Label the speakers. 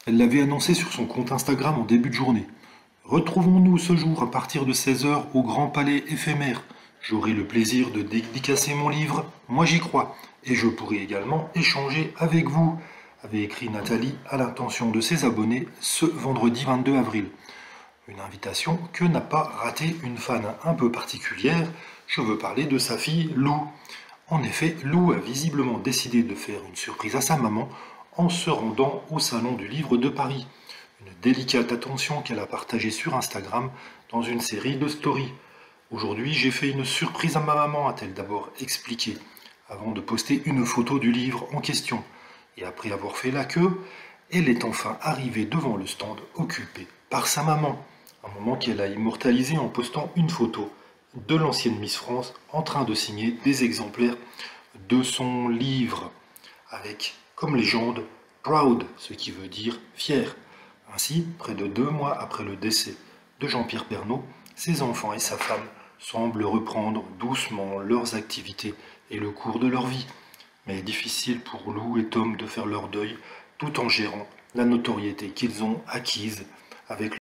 Speaker 1: Elle l'avait annoncé sur son compte Instagram en début de journée. Retrouvons-nous ce jour à partir de 16 heures au Grand Palais éphémère. J'aurai le plaisir de dédicacer mon livre, moi j'y crois, et je pourrai également échanger avec vous, avait écrit Nathalie à l'intention de ses abonnés ce vendredi 22 avril. Une invitation que n'a pas ratée une fan un peu particulière, je veux parler de sa fille Lou. En effet, Lou a visiblement décidé de faire une surprise à sa maman en se rendant au Salon du Livre de Paris. Une délicate attention qu'elle a partagée sur Instagram dans une série de stories. Aujourd'hui, j'ai fait une surprise à ma maman, a-t-elle d'abord expliqué, avant de poster une photo du livre en question. Et après avoir fait la queue, elle est enfin arrivée devant le stand occupé par sa maman. Un moment qu'elle a immortalisé en postant une photo de l'ancienne Miss France en train de signer des exemplaires de son livre, avec comme légende Proud, ce qui veut dire fier. Ainsi, près de 2 mois après le décès de Jean-Pierre Pernaut, ses enfants et sa femme semblent reprendre doucement leurs activités et le cours de leur vie. Mais difficile pour Lou et Tom de faire leur deuil tout en gérant la notoriété qu'ils ont acquise avec